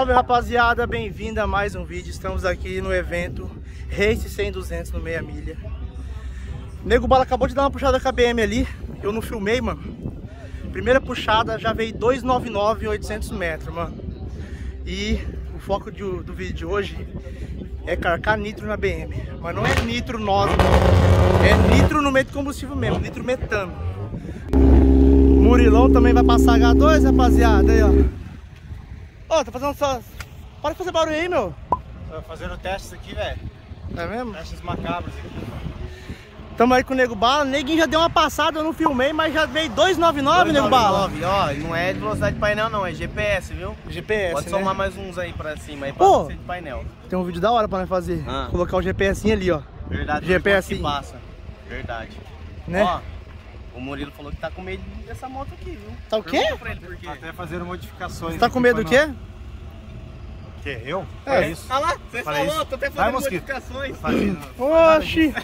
Salve rapaziada, bem-vindo a mais um vídeo. Estamos aqui no evento Race 100-200 no meia milha. Nego Bala acabou de dar uma puxada com a BM ali. Eu não filmei, mano. Primeira puxada já veio 299 em 800 metros, mano. E o foco do vídeo de hoje é carcar nitro na BM. Mas não é nitro nós, não. É nitro no meio de combustível mesmo, nitro metano. Murilão também vai passar H2, rapaziada. Aí, ó. Ó, tá fazendo só... Para de fazer barulho aí, meu. Tô fazendo testes aqui, velho. É mesmo? Testes macabros aqui. Tamo aí com o Nego Bala. Neguinho já deu uma passada, eu não filmei, mas já veio 299, Nego Bala. Ó, não é de velocidade de painel não, é GPS, viu? GPS, Pode né? somar mais uns aí pra cima, aí pra ser de painel. Tem um vídeo da hora pra nós fazer. Colocar o GPS ali, ó. Verdade, GPS que passa. Verdade. Né? Ó, o Murilo falou que tá com medo dessa moto aqui, viu? Tá o quê? Pra ele por quê? Até fazendo modificações. Você tá com medo do quê? Que? Eu? É isso. Ah lá, você falou, isso. tô até fazendo modificações. Oxi!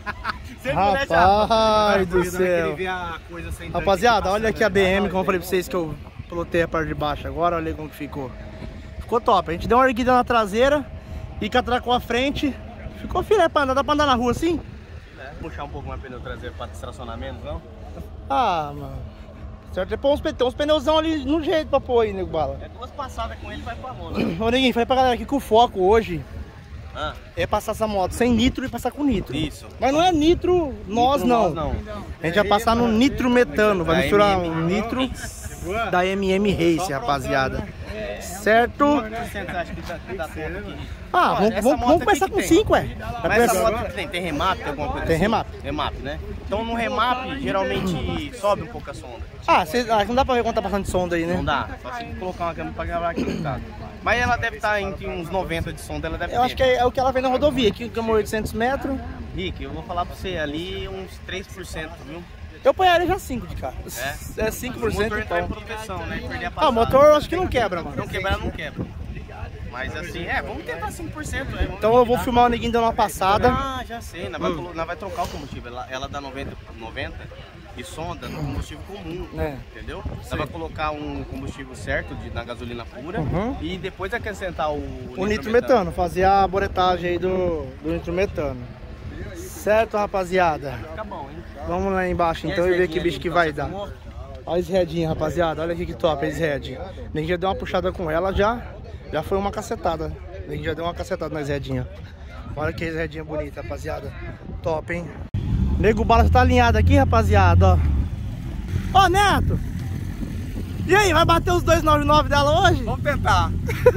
Rapaz do céu. Rapaziada, olha aqui a BM, como eu falei pra vocês que eu plotei a parte de baixo agora, olha como que ficou. Ficou top, a gente deu uma erguida na traseira e catracou a frente. Ficou filé pra andar, dá pra andar na rua assim? Puxar um pouco mais pneu traseiro pra estacionar menos, não? Ah, mano. Certo, é pôr uns pneuzão ali no jeito pra pôr aí, Nego Bala. É duas passadas com ele, vai pra lona. Ô, Neguinho, falei pra galera aqui que o foco hoje é passar essa moto sem nitro e passar com nitro. Isso. Mas não é nitro nós, não. A gente vai passar no nitro metano, vai misturar um nitro da MM Race, rapaziada. Certo? Você acha que dá certo aqui? Ah, vamos começar com 5, ué. Mas essa moto que tem remap, tem alguma coisa Tem assim? remap. Remap, né? Então no remap, geralmente sobe um pouco a sonda. Não dá pra ver quanto tá passando de sonda aí, né? Não dá, só se colocar uma câmera pra gravar aqui no caso. Mas ela deve estar entre uns 90 de sonda, ela deve ter. Eu acho que é o que ela vem na rodovia, aqui que é 800 metros. Rick, eu vou falar pra você, ali uns 3%, viu? Eu ponharia já 5 de cara. É 5%. O motor entra em então. proteção, né? Perder a passada. O motor eu acho que não quebra, mano. Não quebra, não quebra. Mas assim, vamos tentar 5%. Então eu vou filmar o Neguinho dando uma passada. Ah, já sei, nós vai trocar o combustível. Ela dá 90 e sonda no combustível comum, entendeu? Nós vai colocar um combustível certo na gasolina pura e depois acrescentar o nitrometano, fazer a boretagem aí do nitrometano. Certo, rapaziada? Fica bom, hein? Vamos lá embaixo então e ver que bicho que vai dar. Olha esse redinho, rapaziada. Olha aqui que top esse redinho. Nem já deu uma puxada com ela, já foi uma cacetada. Nem já deu uma cacetada nas redinhas. Olha que redinha bonita, rapaziada. Top, hein? Nego Bala já tá alinhado aqui, rapaziada, ó. Ó, Neto! E aí, vai bater os 299 dela hoje? Vamos tentar.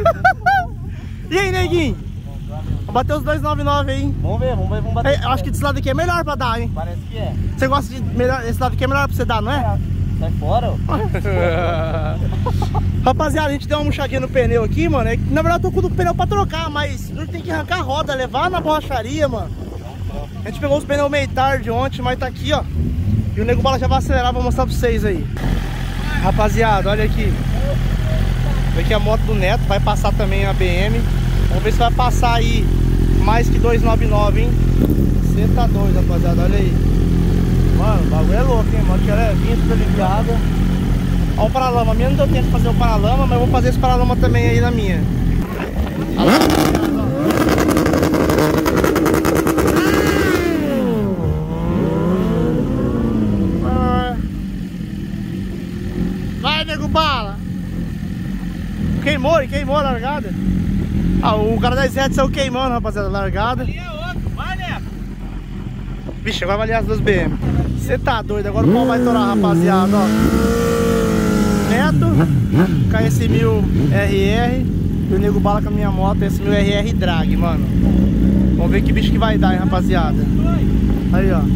E aí, Neguinho? Vamos bater os 299 aí, hein? Vamos bater. Eu acho que desse lado aqui é melhor pra dar, hein? Parece que é. Você gosta de melhor? Esse lado aqui é melhor pra você dar, não é? Sai fora, ó. Rapaziada, a gente deu uma murchadinha no pneu aqui, mano. Na verdade eu tô com o pneu pra trocar, mas a gente tem que arrancar a roda, levar na borracharia, mano. A gente pegou os pneus meio tarde ontem, mas tá aqui, ó. E o Nego Bala já vai acelerar, vou mostrar pra vocês aí. Rapaziada, olha aqui. Olha aqui a moto do Neto, vai passar também a BM. Vamos ver se vai passar aí mais que 299, hein? Você tá doido, rapaziada, olha aí. Mano, o bagulho é louco, hein? Mano, que ela é vinha tudo aliviada. Olha o paralama, minha não deu tempo de fazer o paralama, mas eu vou fazer esse paralama também aí na minha. Olha lá. Vai, Nego Bala! Queimou a largada. O cara da Z saiu queimando, rapaziada, a largada. Ali é outro, vai, Neto! Vixe, agora vai ali as duas BM. Você tá doido, agora o pau vai torar, rapaziada, ó. Neto, KS1000 RR e o Nego Bala com a minha moto, esse 1000 RR Drag, mano. Vamos ver que bicho que vai dar, hein, rapaziada. Aí, ó.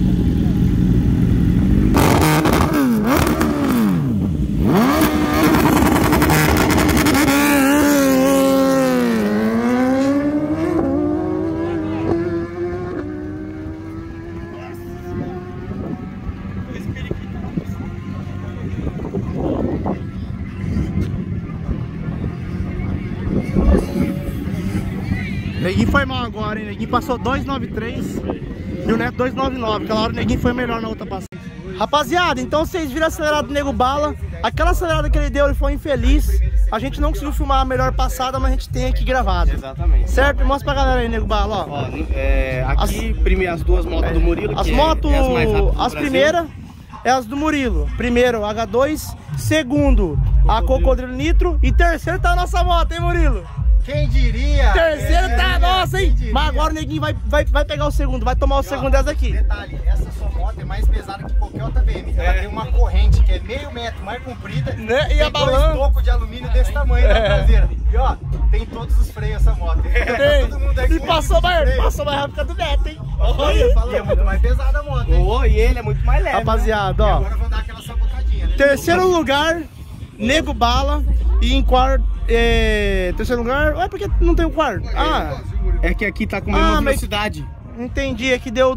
Neguinho foi mal agora, hein? Neguinho passou 293 e o Neto 299. Aquela hora o Neguinho foi melhor na outra passagem. Rapaziada, então vocês viram a acelerada do Nego Bala. Aquela acelerada que ele deu, ele foi infeliz. A gente não conseguiu filmar a melhor passada, mas a gente tem aqui gravado. Exatamente. Certo? Mostra pra galera aí, Nego Bala, ó. Aqui, as duas motos do Murilo, as que motos, é as mais rápidas do as Brasil. primeiras é as do Murilo. Primeiro, H2. Segundo, a Cocodrilo Nitro. E terceiro tá a nossa moto, hein, Murilo? Quem diria? Terceiro tá a nossa, hein? Mas agora o neguinho vai pegar o segundo, vai tomar o segundo dessa aqui. Detalhe, essa sua moto é mais pesada que qualquer outra BM. Ela tem uma corrente que é meio metro mais comprida, né? E a dois tocos de alumínio desse tamanho na traseira. E ó, tem todos os freios essa moto. Tem. Todo mundo aqui E passou mais rápido que a do Neto, hein? E é muito mais pesada a moto, hein? E ele é muito mais leve. Rapaziada, E ó. agora vamos dar aquela sabotadinha, né? Terceiro lugar, Nego Bala. E em quarto, terceiro lugar, ué, por que não tem o quarto? Ah, É que aqui tá com a mesma mas- velocidade. entendi, é que deu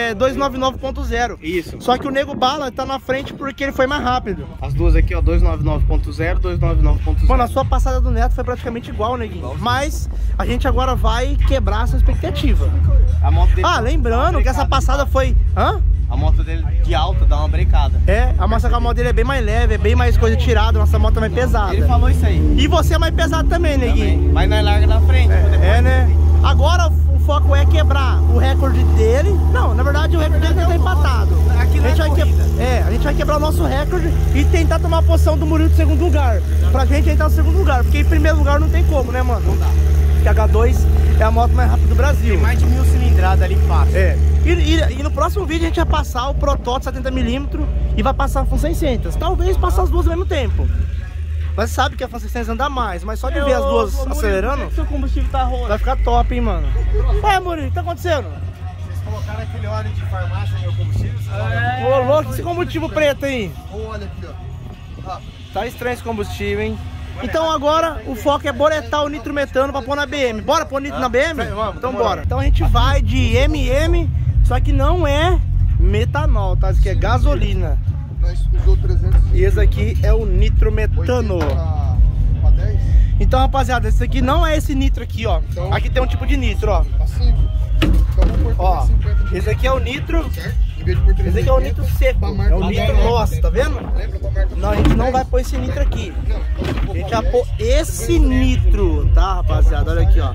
299.0. Isso. Só que o Nego Bala tá na frente porque ele foi mais rápido. As duas aqui, ó, 299.0, 299.0. Mano, a sua passada do Neto foi praticamente igual, Neguinho. Mas a gente agora vai quebrar essa expectativa. A moto dele Ah, lembrando que essa passada foi... Hã? A moto dele de alta dá uma brecada. A moto dele é bem mais leve, é bem mais coisa tirada, nossa moto é mais pesada. Ele falou isso aí. E você é mais pesado também, Neguinho. Também. Mas nós larga na frente. Né? Agora o foco é quebrar o recorde dele. Não, na verdade o recorde dele tá empatado. Aqui não é a gente vai quebrar o nosso recorde e tentar tomar a posição do Murilo de segundo lugar. Pra gente entrar no segundo lugar, porque em primeiro lugar não tem como, né, mano? Não dá. Porque a H2 é a moto mais rápida do Brasil. Tem mais de 1000 cilindradas ali fácil. E no próximo vídeo a gente vai passar o protótipo 70mm e vai passar a Fun 600. Talvez passar as duas ao mesmo tempo. Mas sabe que a Fun 600 anda mais, mas só de ver as duas acelerando, Seu combustível tá rolando. vai ficar top, hein, mano. Ué, Murilo, o que tá acontecendo? Vocês colocaram aquele óleo de farmácia no meu combustível? Ô, louco, esse combustível preto aí. Olha aqui, ó. Tá estranho esse combustível, hein? Então agora o foco é boretar o nitrometano pra pôr na BM. Bora pôr nitro na BM? Então bora. Então a gente vai de MM, só que não é metanol, tá? Isso aqui é gasolina. Nós usou 300 E esse aqui é o nitrometano. pra 10. Então, rapaziada, esse aqui não é esse nitro aqui, ó. Aqui tem um tipo de nitro, ó. Pra 5. Então vamos pôr Ó, 50 de esse aqui é o nitro. certo? Em vez de pôr 300. Esse aqui é o nitro seco. É o nitro nosso, tá vendo? Lembra da marca? Não, a gente não vai pôr esse nitro aqui. A gente vai pôr esse nitro, tá, rapaziada? Olha aqui, ó.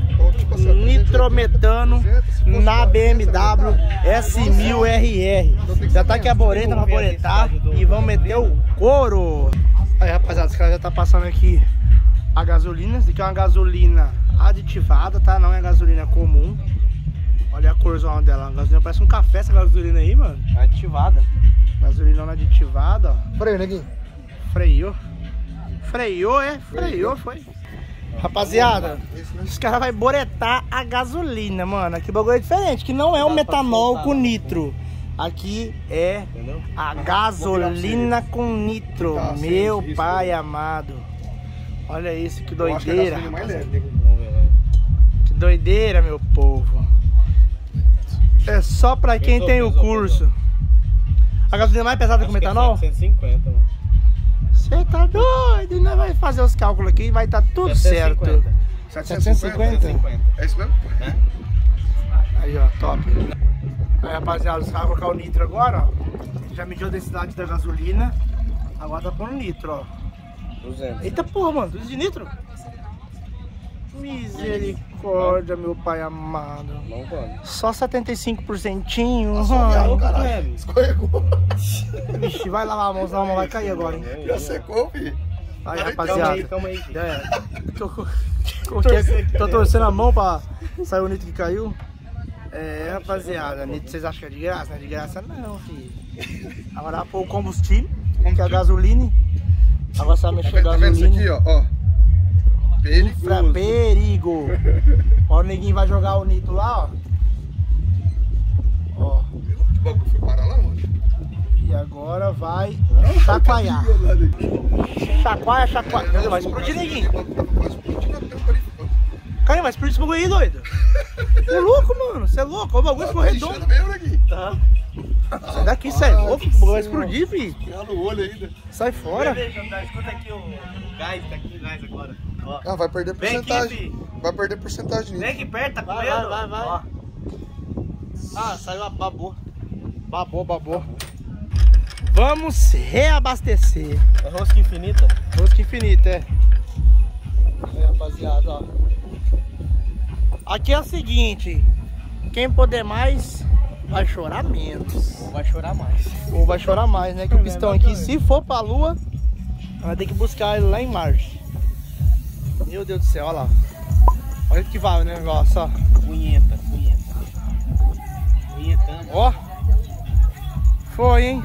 Nitrometano na BMW S1000RR. Já tá aqui a boreta pra boretar e vamos meter o couro. Aí, rapaziada, os caras já tá passando aqui a gasolina. Isso aqui é uma gasolina aditivada, tá? Não é gasolina comum. Olha a corzona dela. A gasolina parece um café essa gasolina aí, mano. Ativada. Gasolina aditivada, ó. Freio, neguinho. Freio. Freio, foi. Rapaziada, os caras vão boretar a gasolina, mano. Aqui o bagulho é diferente, que não é um metanol com nitro. Aqui é a gasolina com nitro. Meu pai amado. Olha isso, que doideira. Que doideira, meu povo. É só pra quem tem o curso. A gasolina é mais pesada que o metanol? 750, mano. Você tá doido? Nós vamos fazer os cálculos aqui e vai estar tudo certo. 750? É isso mesmo? Aí, ó, top. Aí, rapaziada, os caras vão colocar o nitro agora, ó. Já mediu a densidade da gasolina. Agora tá pondo nitro, ó. 200. Eita porra, mano, tudo de nitro? Misericórdia, meu pai amado. Não pode. Só 75%. Escorregou. Vixe, vai lavar a mão, senão a mão vai cair agora, hein? Já secou, filho. Aí, rapaziada. Calma aí. Tô torcendo a mão pra sair o nitro que caiu. Rapaziada, nitro vocês acham que é de graça? Não é de graça não, filho. Agora vai pôr o combustível, que é a gasolina. Agora você vai mexer a Tá vendo isso aqui, gasolina. ó? Perigoso. Perigo. Ó, o neguinho vai jogar o nitro lá, ó. Ó. O bagulho foi parar lá, mano? E agora vai chacoalhar. Chacoalha. Meu Deus, vai explodir, neguinho. Quase explodindo a tampa ali. Cara, vai explodir esse bagulho aí, doido. Você é louco, mano. Você é louco. O bagulho ficou redondo. Inchando mesmo, neguinho. Sai daqui, sai louco. O bagulho vai explodir, filho. Tirando o olho ainda. Sai fora. Escuta aqui o gás, tá aqui o gás agora. Ó. Ah, vai perder Vem porcentagem. aqui, Vai perder porcentagem nisso. Vem aqui perto, tá com Vai, medo? vai. Ó. Ah, saiu a babou. Babou. Vamos reabastecer. É rosca infinita? Rosca infinita, é. Aí, rapaziada, ó. Aqui é o seguinte, quem puder mais, vai chorar menos. Ou vai chorar mais. Ou vai chorar mais, né? Que o pistão aqui, se for pra lua, vai ter que buscar ele lá em Marte. Meu Deus do céu, olha lá. Olha que vai o negócio, ó. Punheta. Punhetando. Ó. Foi, hein?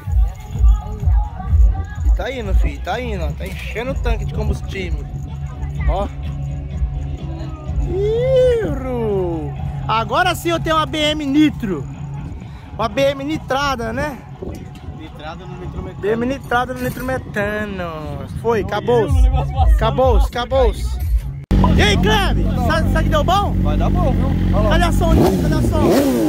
E tá indo, filho. Tá indo, ó. Tá enchendo o tanque de combustível. Ó. Iro. Agora sim eu tenho uma BM Nitro. Uma BM nitrada, né? Nitrada no nitrometano. BM nitrada no nitrometano. Foi, acabou-se. Acabou-se. E aí, Cleve? Sabe que deu bom? Vai dar bom, viu? Cadê a som? Cadê a som?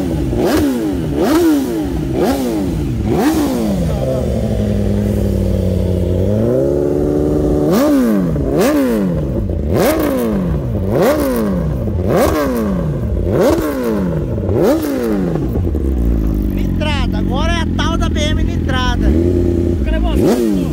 Nitrada, agora é a tal da BM nitrada. Cadê você?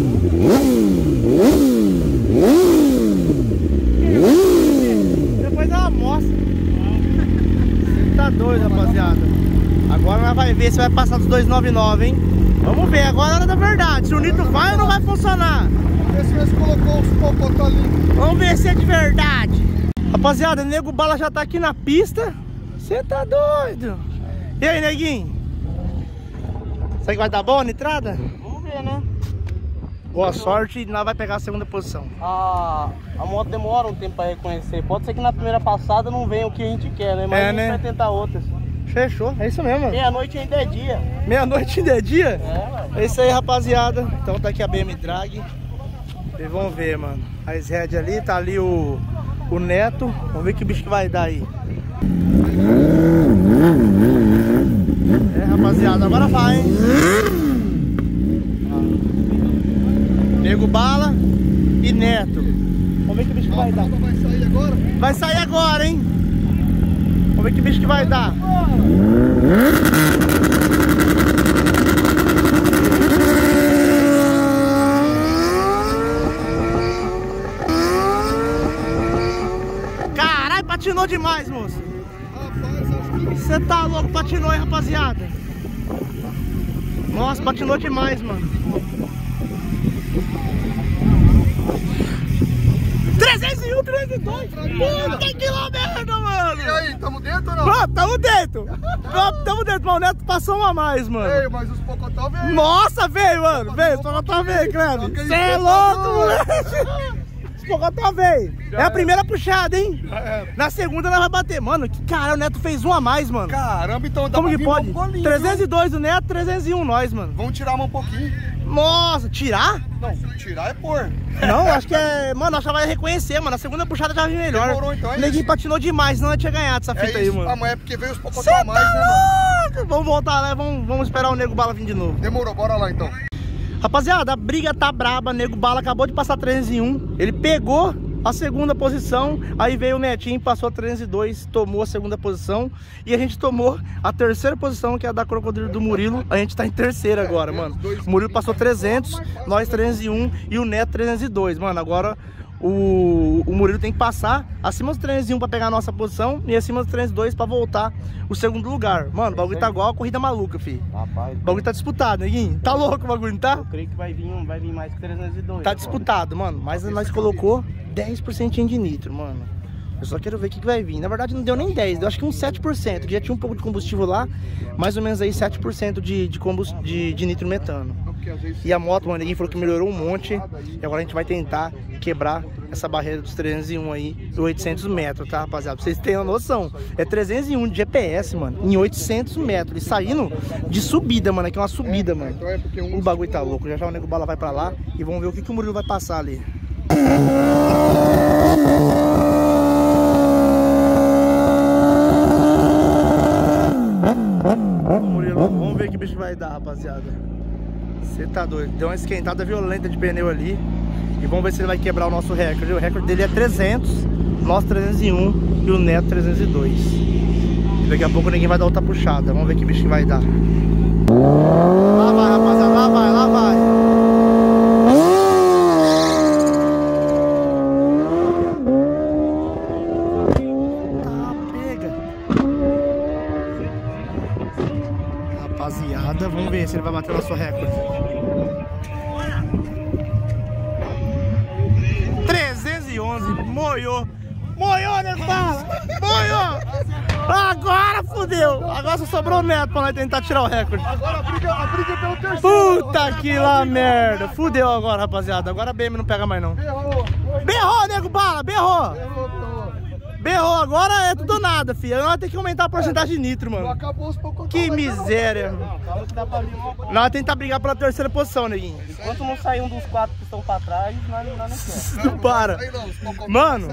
Depois dá uma amostra. Você tá doido, rapaziada. Agora nós vai ver se vai passar dos 299, hein? Vamos ver, agora é a hora da verdade. Se o nitro vai ou não vai funcionar. Vamos ver se você colocou os cocotó ali. Vamos ver se é de verdade. Rapaziada, o Nego Bala já tá aqui na pista. Você tá doido. E aí, neguinho? Será que vai dar bom a nitrada? Vamos ver, né? Boa sorte e nós vai pegar a segunda posição. A moto demora um tempo pra reconhecer. Pode ser que na primeira passada não venha o que a gente quer, né? Mas a gente vai tentar outras. Fechou, é isso mesmo. Meia-noite ainda é dia. Meia-noite ainda é dia? É isso aí, rapaziada. Então tá aqui a BM Drag. E vamos ver, mano. As head ali, tá ali o Neto. Vamos ver que bicho que vai dar aí. É, rapaziada, agora vai, hein? Nego Bala e Neto. Vamos ver que bicho que vai dar. Vai sair agora? Vai sair agora, hein? Vamos ver que bicho que vai dar. Caralho, patinou demais, moço. Você tá louco, patinou aí, rapaziada. Nossa, patinou demais, mano. 301, 302. Puta que lá merda, mano. E aí, tamo dentro ou não? Pronto, tamo dentro. Tamo dentro, mas o Neto passou uma a mais, mano. Ei, mas os pocotó veio. Nossa, veio, mano. Veio, os pocotó veio, Cleve. Você é louco, moleque. Os pocotó veio. É a primeira puxada, hein? Na segunda nós vamos bater. Mano, que cara, o Neto fez um a mais, mano. Caramba, então dá como pra que pode? um golinho, 302 do Neto, 301 nós, mano. Vamos tirar um pouquinho. Nossa, tirar? Não, tirar é pôr. Não, acho que é... Mano, acho que vai reconhecer, mano. A segunda puxada já veio melhor. Demorou, então, é o neguinho patinou demais, senão eu tinha ganhado essa fita aí, mano. Ah, mas é porque veio os pocotó a mais, né, mano? Vamos voltar lá, vamos esperar o Nego Bala vir de novo. Demorou, bora lá, então. Rapaziada, a briga tá braba. Nego Bala acabou de passar 301. Ele pegou a segunda posição, aí veio o Netinho, passou a 302, tomou a segunda posição. E a gente tomou a terceira posição, que é a da Crocodilo do Murilo. A gente tá em terceira agora, mano. O Murilo passou 300, nós 301 e o Neto 302. Mano, agora o Murilo tem que passar acima dos 301 pra pegar a nossa posição e acima dos 302 pra voltar o segundo lugar. Mano, o bagulho tá igual a corrida maluca, filho. Rapaz, O bagulho tá disputado, neguinho. Tá louco o bagulho, não tá? eu creio que vai vir mais que 302. Tá disputado, mano. Mas nós colocou 10% de nitro, mano. Eu só quero ver o que vai vir. Na verdade não deu nem 10, deu acho que uns 7%. Já tinha um pouco de combustível lá, mais ou menos aí 7% de nitro metano. E a moto, mano, ninguém falou que melhorou um monte. E agora a gente vai tentar quebrar essa barreira dos 301 aí, 800 metros, tá, rapaziada? Pra vocês terem uma noção. É 301 de GPS, mano, em 800 metros. E saindo de subida, mano. Aqui é uma subida, mano. O bagulho tá louco. Já já o Nego Bala vai pra lá e vamos ver o que o Murilo vai passar ali. Murilo, vamos ver que bicho vai dar, rapaziada. Você tá doido. Deu uma esquentada violenta de pneu ali. E vamos ver se ele vai quebrar o nosso recorde. O recorde dele é 300, nós 301 e o Neto 302. E daqui a pouco ninguém vai dar outra puxada. Vamos ver que bicho que vai dar. Lá vai, rapaziada, lá vai, lá vai. Vamos ver se ele vai bater o nosso recorde. 311, moiou. Moiou, nego bala! Moiou! Agora fudeu! Agora só sobrou o Neto pra nós tentar tirar o recorde. Agora a briga é pelo terceiro. Puta que lá merda! Fudeu agora, rapaziada. Agora a BM não pega mais não. Berrou, nego bala! Berrou! Berrou, agora é tudo ou nada, filho. Nós temos que aumentar a porcentagem de nitro, mano. Acabou os poucos. Que miséria. Nós vamos tentar brigar pela terceira posição, neguinho. Enquanto não sair um dos 4 que estão pra trás, nós não queremos. Não para. Mano,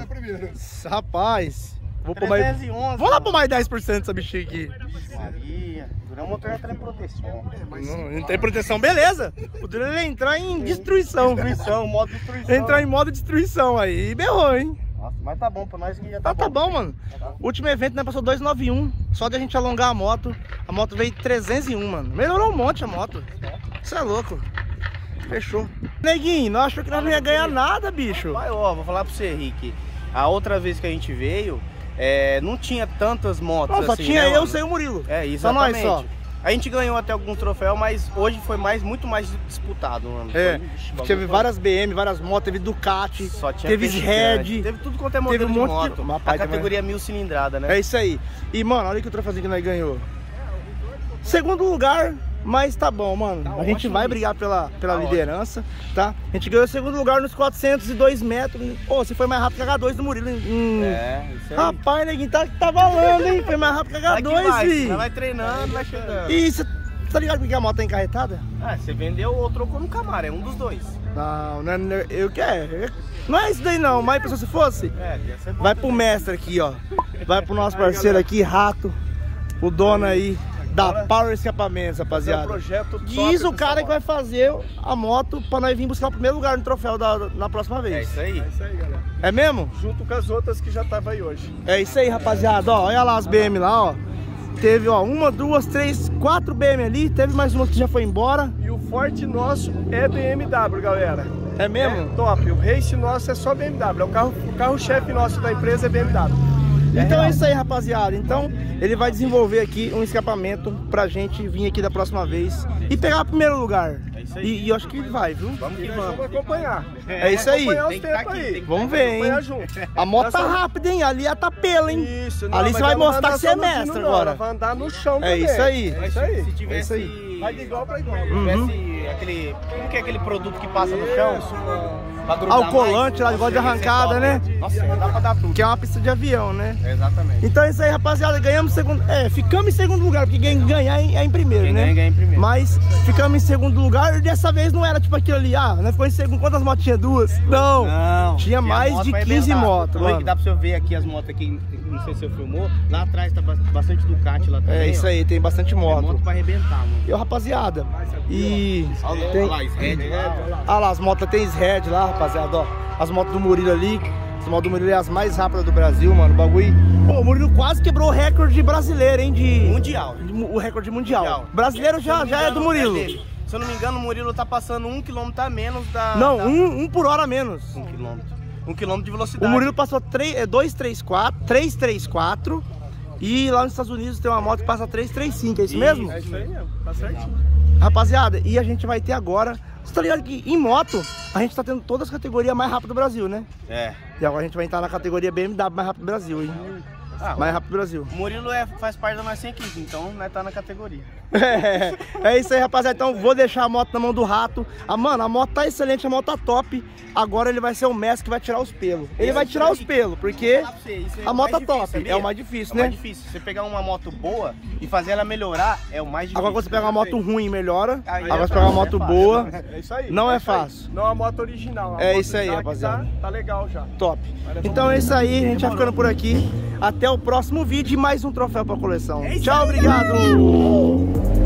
rapaz. Vou pôr mais... Vamos lá pôr mais 10% dessa bichinha aqui. Maria, o motor já tem proteção. Não tem proteção, beleza. Poderia ele entrar em destruição. Modo destruição. Entrar em modo destruição aí. E berrou, hein? Nossa, mas tá bom pra nós que já tá bom. Tá bom, mano. O último evento, né, passou 291. Só de a gente alongar a moto veio 301, mano. Melhorou um monte a moto. Isso é louco. Fechou. Neguinho, nós achamos que nós não ia ganhar nada, bicho. Vai, ó, vou falar pra você, Rick. A outra vez que a gente veio, não tinha tantas motos assim, só tinha né, eu sem o Murilo. É, exatamente. Só nós, só. A gente ganhou até alguns troféus, mas hoje foi muito mais disputado, mano. Teve várias BM, várias motos, teve Ducati, teve Red, teve tudo quanto é modelo teve um de monte moto. A categoria 1000 cilindrada, né? É isso aí. E, mano, olha que o troféuzinho que nós ganhou. Segundo lugar, mas tá bom, mano. A gente vai brigar pela liderança, tá? A gente ganhou o segundo lugar nos 402 metros. Pô, você foi mais rápido que a H2 do Murilo. Isso aí. Rapaz, neguinho, tá valendo, hein? Foi mais rápido que a H2, filho. Vai treinando, vai chegando. E você tá ligado porque a moto tá encarretada? Você vendeu ou trocou no Camaro, é um dos dois. Não, eu quero. Não é isso daí não, mas se fosse, vai pro mestre aqui, ó. Vai pro nosso parceiro aqui, Rato, o dono aí da Power Escapamentos, rapaziada. Diz o cara que vai fazer a moto pra nós vir buscar o primeiro lugar no troféu na próxima vez. É isso aí. É isso aí, galera. É mesmo? Junto com as outras que já tava aí hoje. É isso aí, rapaziada. Ó, olha lá as BM lá, ó. Teve, ó, 1, 2, 3, 4 BM ali. Teve mais uma que já foi embora. E o forte nosso é BMW, galera. É mesmo? É top. O race nosso é só BMW. O carro-chefe nosso da empresa é BMW. Então é isso aí, rapaziada. Então ele vai desenvolver aqui um escapamento pra gente vir aqui da próxima vez e pegar o primeiro lugar. É isso aí. E eu acho que ele vai, viu? Vamos que vamos acompanhar. É isso aí. Vamos ver, hein? A moto tá rápida, hein? Ali é a tapela, hein? Isso. Ali você vai mostrar que você é mestre agora. Vai andar no chão também. É isso aí. É isso aí. Se tivesse... É isso aí. Vai de igual pra igual. Se tivesse aquele... Como que é aquele produto que passa no chão? O colante lá, igual de arrancada, né? Nossa, dá pra dar tudo. Que é uma pista de avião, né? Exatamente. Então é isso aí, rapaziada. Ganhamos segundo... ficamos em segundo lugar, porque quem ganhar é em primeiro, quem né? Ganha em primeiro. Mas ficamos em segundo lugar e dessa vez não era tipo aquilo ali, né? Ficou em segundo. Quantas motos tinha? Duas? Não. Tinha mais de 15 motos, mano. Dá pra você ver aqui as motos aqui, não sei se você filmou. Lá atrás tá bastante Ducati lá também. É isso aí, tem bastante moto. Tem moto pra arrebentar, mano. E, rapaziada, e... Olha lá, Red lá. Olha lá, as motos tem Red lá, rapaziada, ó. As motos do Murilo ali. As motos do Murilo é as mais rápidas do Brasil, mano. O bagulho... Pô, o Murilo quase quebrou o recorde brasileiro, hein? Mundial. O recorde mundial. Brasileiro já é do Murilo. Se eu não me engano, o Murilo tá passando 1 km a menos da... Não, 1 por hora a menos. 1 km. 1 km de velocidade. O Murilo passou 334 e lá nos Estados Unidos tem uma moto que passa 335, é isso mesmo? É isso aí mesmo, tá certinho. Rapaziada, e a gente vai ter agora... Você tá ligado que em moto a gente tá tendo todas as categorias mais rápidas do Brasil, né? É. E agora a gente vai entrar na categoria BMW mais rápido do Brasil, hein? Mais rápido do Brasil. O Murilo faz parte da nossa equipe, então nós tá na categoria. É isso aí, rapaziada. Então vou deixar a moto na mão do Rato. Mano, a moto tá excelente, a moto tá top. Agora ele vai ser o mestre que vai tirar os pelos. Ele vai tirar os pelos, porque a moto tá top. É o mais difícil, né? É o mais difícil. Você pegar uma moto boa e fazer ela melhorar é o mais difícil. Agora quando você pega uma moto ruim e melhora, agora você pega uma moto boa, não é fácil. Não é uma moto original. É isso aí, rapaziada. Tá legal já. Top. Então é isso aí, a gente vai ficando por aqui. Até o próximo vídeo e mais um troféu pra coleção. Tchau, obrigado!